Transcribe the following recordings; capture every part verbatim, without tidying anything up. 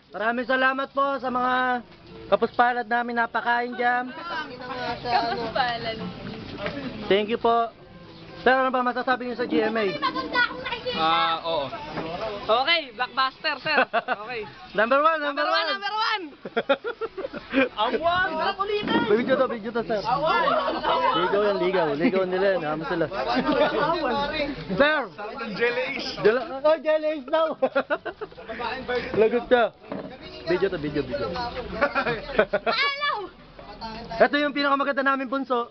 Maraming salamat po sa mga kapuspalad namin napakain dyan. Kapuspalad. Thank you po. Sir, ano ba masasabi niyo sa G M A? Ah, oo. Okay, blockbuster, sir. Okay. Number one, number, Number one, one. number one. Awan! Sarap ulitin! Video to, video to, sir. Awan! Ligaw yan, ligaw. Ligaw nila yan. Hama sila. Sir! Jelly-ish. Jela oh, jelly daw! Lagot ka. Video to, video, video. Ito yung pinakamaganda namin bunso.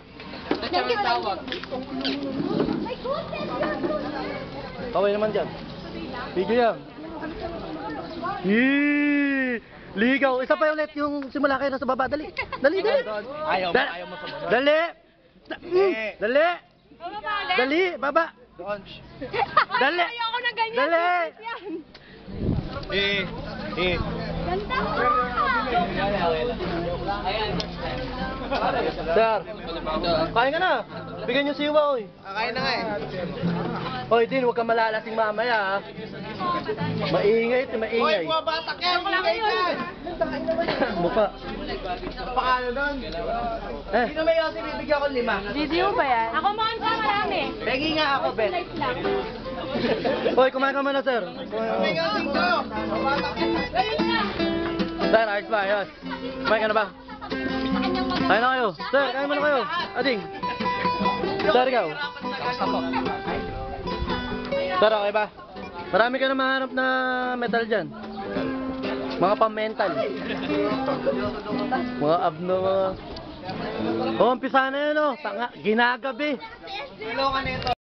Kaway naman dyan. Video yan. Yee! Ligaw. Isa pa ulit yung simula kayo sa baba. Dali. Dali, dali. Ayaw mo, Dali. ayaw mo sa baba. Dali. Dali. Dali. Baba. Dali. Ayoko na ganyan. Dali. Eh, eh. Ganda. Sir. Kain ka na. Bigyan yung siwa, oy. Kakain na nga eh. Hoy, din, huwag kang malalasing mamaya, ha. Maingay, ito, maingay. batak yan! Ingay ka! Mukha. Pakalo doon. Eh. Sino may yosi, bibigyan ko lima. Video ba yan? Ako mo sa marami. Pegi nga ako, Bet. Nice lang. Hoy, kumain ka muna, sir. May yosi ko! Batak yan. Ayun na. Sir, ayos ba? Ayos. Kumain ka na ba? Kain na kayo. Sir, kain muna kayo. Ading. Sir, ikaw. Sir, okay ba? Marami ka na mahanap na metal dyan. Mga pang-mental. Mga abno, mga... Oh, umpisa na yun, oh. Tanga, ginagabi. Kilo ka nito.